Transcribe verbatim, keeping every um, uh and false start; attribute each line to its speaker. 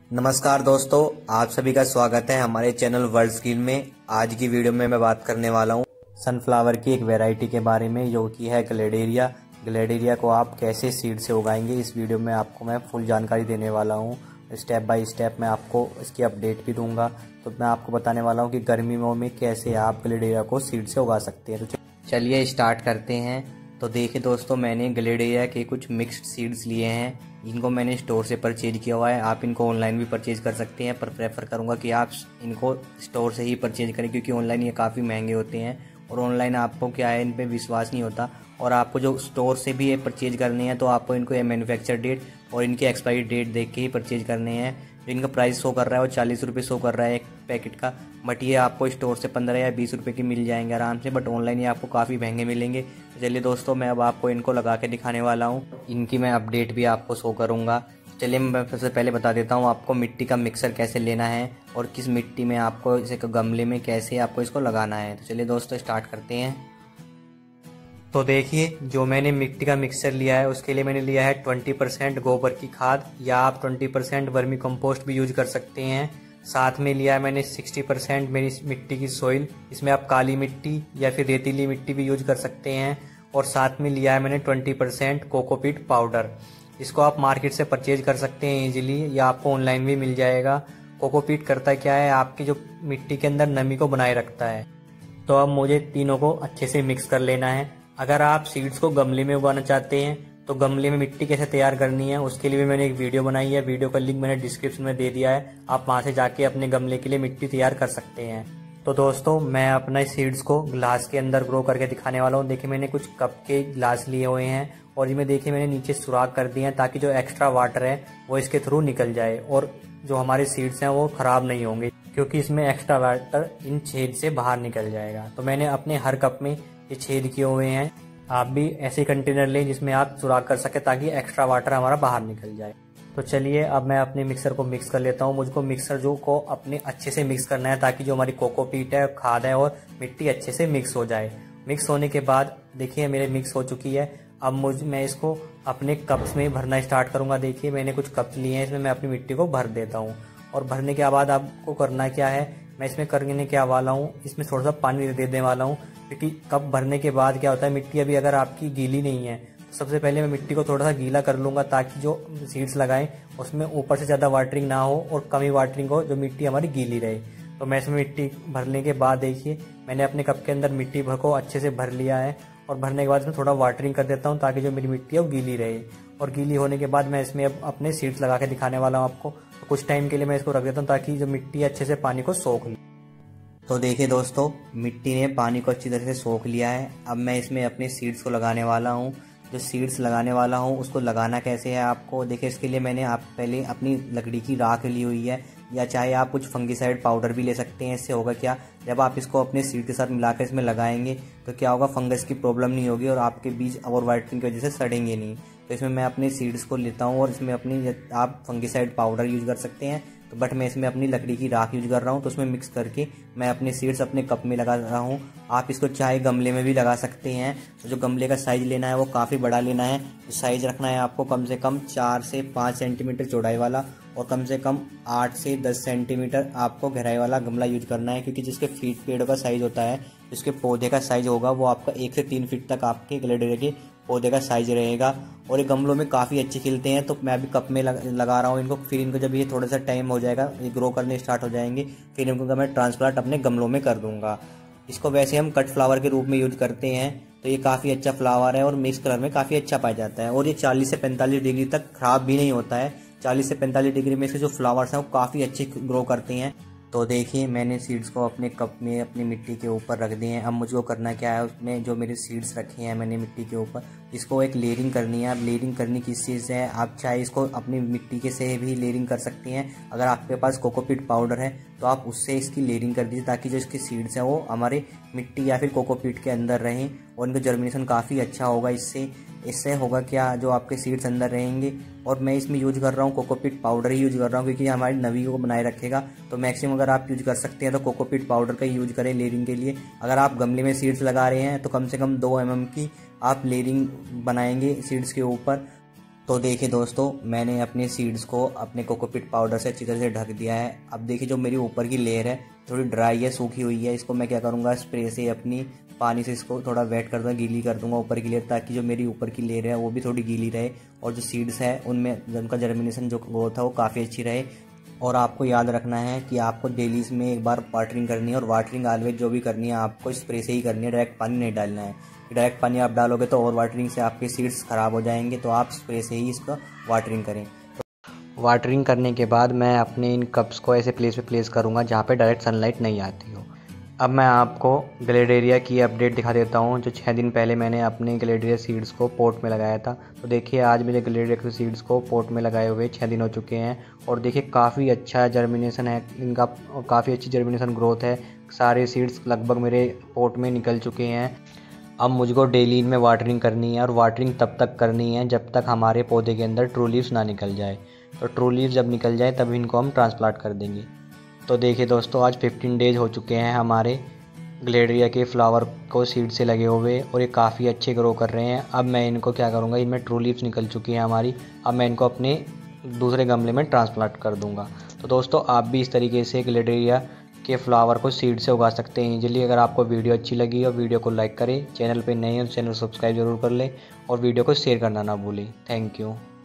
Speaker 1: नमस्कार दोस्तों, आप सभी का स्वागत है हमारे चैनल वर्ल्ड स्किल में। आज की वीडियो में मैं बात करने वाला हूँ सनफ्लावर की एक वैरायटी के बारे में, जो कि है ग्लेडेरिया। ग्लेडेरिया को आप कैसे सीड से उगाएंगे, इस वीडियो में आपको मैं फुल जानकारी देने वाला हूँ। स्टेप बाय स्टेप मैं आपको इसकी अपडेट भी दूंगा। तो मैं आपको बताने वाला हूँ कि गर्मियों में कैसे आप ग्लेडेरिया को सीड से उगा सकते हैं। तो चलिए स्टार्ट करते हैं। तो देखिए दोस्तों, मैंने ग्लेडेरिया के कुछ मिक्स्ड सीड्स लिए हैं। इनको मैंने स्टोर से परचेज किया हुआ है। आप इनको ऑनलाइन भी परचेज कर सकते हैं, पर प्रेफर करूंगा कि आप इनको स्टोर से ही परचेज करें, क्योंकि ऑनलाइन ये काफ़ी महंगे होते हैं और ऑनलाइन आपको क्या है, इन पे विश्वास नहीं होता। और आपको जो स्टोर से भी ये परचेज करने हैं तो आपको इनको मैन्युफैक्चर डेट और इनकी एक्सपायरी डेट देख के ही परचेज करने हैं। जो इनका प्राइस शो कर रहा है वो चालीस रुपये शो कर रहा है एक पैकेट का, बट ये आपको स्टोर से पंद्रह या बीस रुपये की मिल जाएंगे आराम से, बट ऑनलाइन ये आपको काफ़ी महंगे मिलेंगे। तो चलिए दोस्तों, मैं अब आपको इनको लगा के दिखाने वाला हूँ। इनकी मैं अपडेट भी आपको शो करूँगा। चलिए मैं सबसे पहले बता देता हूँ आपको मिट्टी का मिक्सर कैसे लेना है और किस मिट्टी में आपको इसे गमले में कैसे आपको इसको लगाना है। तो चलिए दोस्तों स्टार्ट करते हैं। तो देखिए, जो मैंने मिट्टी का मिक्सचर लिया है उसके लिए मैंने लिया है ट्वेंटी परसेंट गोबर की खाद, या आप ट्वेंटी परसेंट वर्मी कंपोस्ट भी यूज कर सकते हैं। साथ में लिया है मैंने सिक्सटी परसेंट मेरी मिट्टी की सोइल, इसमें आप काली मिट्टी या फिर रेतीली मिट्टी भी यूज कर सकते हैं। और साथ में लिया है मैंने ट्वेंटी परसेंट कोकोपीट पाउडर। इसको आप मार्केट से परचेज कर सकते हैं इजीली, या आपको ऑनलाइन भी मिल जाएगा। कोकोपीट करता क्या है, आपकी जो मिट्टी के अंदर नमी को बनाए रखता है। तो अब मुझे तीनों को अच्छे से मिक्स कर लेना है। अगर आप सीड्स को गमले में उगाना चाहते हैं तो गमले में मिट्टी कैसे तैयार करनी है उसके लिए भी मैंने एक वीडियो बनाई है। वीडियो का लिंक मैंने डिस्क्रिप्शन में दे दिया है, आप वहां से जाके अपने गमले के लिए मिट्टी तैयार कर सकते हैं। तो दोस्तों, मैं अपने सीड्स को ग्लास के अंदर ग्रो करके दिखाने वाला हूँ। देखिए, मैंने कुछ कप के ग्लास लिए हुए हैं और इनमें देखिए मैंने नीचे सुराख कर दिए हैं, ताकि जो एक्स्ट्रा वाटर है वो इसके थ्रू निकल जाए और जो हमारे सीड्स हैं वो खराब नहीं होंगे, क्योंकि इसमें एक्स्ट्रा वाटर इन छेद से बाहर निकल जाएगा। तो मैंने अपने हर कप में ये छेद किए हुए हैं। आप भी ऐसे कंटेनर लें जिसमें आप सुराख कर सके, ताकि एक्स्ट्रा वाटर हमारा बाहर निकल जाए। तो चलिए अब मैं अपने मिक्सर को मिक्स कर लेता हूँ। मुझको मिक्सर जो को अपने अच्छे से मिक्स करना है, ताकि जो हमारी कोकोपीट है, खाद है और मिट्टी अच्छे से मिक्स हो जाए। मिक्स होने के बाद देखिए मेरे मिक्स हो चुकी है। अब मुझ मैं इसको अपने कप्स में भरना स्टार्ट करूंगा। देखिए मैंने कुछ कप्स लिए हैं, इसमें मैं अपनी मिट्टी को भर देता हूँ। और भरने के बाद आपको करना क्या है, मैं इसमें करने क्या वाला हूँ, इसमें थोड़ा सा पानी दे देने वाला हूँ, क्योंकि कप भरने के बाद क्या होता है, मिट्टी अभी अगर आपकी गीली नहीं है तो सबसे पहले मैं मिट्टी को थोड़ा सा गीला कर लूँगा, ताकि जो सीड्स लगाएं उसमें ऊपर से ज़्यादा वाटरिंग ना हो और कम ही वाटरिंग हो, जो मिट्टी हमारी गीली रहे। तो मैं इसमें मिट्टी भरने के बाद देखिए मैंने अपने कप के अंदर मिट्टी भर को अच्छे से भर लिया है। और भरने के बाद इसमें थोड़ा वाटरिंग कर देता हूँ, ताकि जो मेरी मिट्टी है वो गीली रहे। और गीली होने के बाद मैं इसमें अब अपने सीड्स लगा के दिखाने वाला हूँ आपको। तो कुछ टाइम के लिए मैं इसको रख देता हूँ, ताकि जो मिट्टी अच्छे से पानी को सोख ले। तो देखिए दोस्तों, मिट्टी ने पानी को अच्छी तरह से सोख लिया है। अब मैं इसमें अपने सीड्स को लगाने वाला हूँ। जो सीड्स लगाने वाला हूँ उसको लगाना कैसे है आपको देखिए, इसके लिए मैंने आप पहले अपनी लकड़ी की राख ली हुई है, या चाहे आप कुछ फंगीसाइड पाउडर भी ले सकते हैं। इससे होगा क्या, जब आप इसको अपने सीड के साथ मिलाकर इसमें लगाएंगे तो क्या होगा, फंगस की प्रॉब्लम नहीं होगी और आपके बीज ओवर वाटरिंग की वजह से सड़ेंगे नहीं। तो इसमें मैं अपने सीड्स को लेता हूँ और इसमें अपनी आप फंगीसाइड पाउडर यूज कर सकते हैं, तो बट मैं इसमें अपनी लकड़ी की राख यूज कर रहा हूँ। तो उसमें मिक्स करके मैं अपने सीड्स अपने कप में लगा रहा हूँ। आप इसको चाहे गमले में भी लगा सकते हैं। तो जो गमले का साइज लेना है वो काफ़ी बड़ा लेना है। तो साइज रखना है आपको कम से कम चार से पाँच सेंटीमीटर चौड़ाई वाला और कम से कम आठ से दस सेंटीमीटर आपको गहराई वाला गमला यूज करना है, क्योंकि जिसके फीट पेड़ों का साइज होता है, जिसके पौधे का साइज होगा वो आपका एक से तीन फीट तक आपके ग्लेडेरिया के पौधे का साइज रहेगा। और ये गमलों में काफ़ी अच्छे खिलते हैं। तो मैं अभी कप में लग, लगा रहा हूँ इनको। फिर इनको जब ये थोड़ा सा टाइम हो जाएगा, ये ग्रो करने स्टार्ट हो जाएंगे, फिर इनको मैं ट्रांसप्लांट अपने गमलों में कर दूंगा। इसको वैसे हम कट फ्लावर के रूप में यूज करते हैं। तो ये काफ़ी अच्छा फ्लावर है और मिक्स कलर में काफ़ी अच्छा पाया जाता है। और ये चालीस से पैंतालीस डिग्री तक खराब भी नहीं होता है। चालीस से पैंतालीस डिग्री में इसके जो फ्लावर्स हैं वो काफ़ी अच्छे ग्रो करते हैं। तो देखिए मैंने सीड्स को अपने कप में अपनी मिट्टी के ऊपर रख दिए हैं। अब मुझको करना क्या है, उसमें जो मेरे सीड्स रखे हैं मैंने मिट्टी के ऊपर, इसको एक लेयरिंग करनी है। अब लेयरिंग करनी किस चीज़ से है, आप चाहे इसको अपनी मिट्टी के से भी लेयरिंग कर सकते हैं। अगर आपके पास कोकोपीट पाउडर है तो आप उससे इसकी लेयरिंग कर दीजिए, ताकि जो इसके सीड्स हैं वो हमारे मिट्टी या फिर कोकोपीट के अंदर रहें और इनका जर्मिनेशन काफ़ी अच्छा होगा। इससे इससे होगा क्या, जो आपके सीड्स अंदर रहेंगे। और मैं इसमें यूज कर रहा हूँ कोकोपीट पाउडर ही यूज कर रहा हूँ, क्योंकि हमारी नमी को बनाए रखेगा। तो मैक्सिमम अगर आप यूज कर सकते हैं तो कोकोपीट पाउडर का यूज करें लेयरिंग के लिए। अगर आप गमले में सीड्स लगा रहे हैं तो कम से कम दो एम एम की आप लेयरिंग बनाएंगे सीड्स के ऊपर। तो देखिए दोस्तों, मैंने अपने सीड्स को अपने कोकोपीट पाउडर से अच्छी तरह से ढक दिया है। अब देखिए जो मेरी ऊपर की लेयर है थोड़ी ड्राई है, सूखी हुई है, इसको मैं क्या करूँगा, स्प्रे से अपनी पानी से इसको थोड़ा वेट कर दूँगा, गीली कर दूँगा ऊपर की लेयर, ताकि जो मेरी ऊपर की लेयर है वो भी थोड़ी गीली रहे और जो सीड्स है उनमें उनका जर्मिनेशन जो ग्रोथ है वो काफ़ी अच्छी रहे। और आपको याद रखना है कि आपको डेली इसमें एक बार वाटरिंग करनी है, और वाटरिंग ऑलवेज जो भी करनी है आपको स्प्रे से ही करनी है, डायरेक्ट पानी नहीं डालना है। डायरेक्ट पानी आप डालोगे तो ओवर वाटरिंग से आपके सीड्स ख़राब हो जाएंगे, तो आप स्प्रे से ही इसका वाटरिंग करें। तो वाटरिंग करने के बाद मैं अपने इन कप्स को ऐसे प्लेस पे प्लेस करूँगा जहाँ पे डायरेक्ट सनलाइट नहीं आती हो। अब मैं आपको ग्लेडेरिया की अपडेट दिखा देता हूँ। जो छः दिन पहले मैंने अपने ग्लेडेरिया सीड्स को पोट में लगाया था, तो देखिए आज मेरे ग्लेडेरिया के सीड्स को पोट में लगाए हुए छः दिन हो चुके हैं, और देखिए काफ़ी अच्छा जर्मिनेशन है इनका, काफ़ी अच्छी जर्मिनेशन ग्रोथ है। सारे सीड्स लगभग मेरे पोट में निकल चुके हैं। अब मुझको डेली इनमें वाटरिंग करनी है, और वाटरिंग तब तक करनी है जब तक हमारे पौधे के अंदर ट्रू लीव्स ना निकल जाए। तो ट्रू लीव्स जब निकल जाए तब इनको हम ट्रांसप्लांट कर देंगे। तो देखिए दोस्तों, आज पंद्रह डेज हो चुके हैं हमारे ग्लेडेरिया के फ्लावर को सीड से लगे हुए, और ये काफ़ी अच्छे ग्रो कर रहे हैं। अब मैं इनको क्या करूँगा, इनमें ट्रू लीव्स निकल चुकी हैं हमारी, अब मैं इनको अपने दूसरे गमले में ट्रांसप्लांट कर दूँगा। तो दोस्तों, आप भी इस तरीके से ग्लेडेरिया के फ्लावर को सीड से उगा सकते हैं इजीली। अगर आपको वीडियो अच्छी लगी हो, वीडियो को लाइक करें, चैनल पे नए हैं तो चैनल सब्सक्राइब जरूर कर लें, और वीडियो को शेयर करना ना भूलें। Thank you.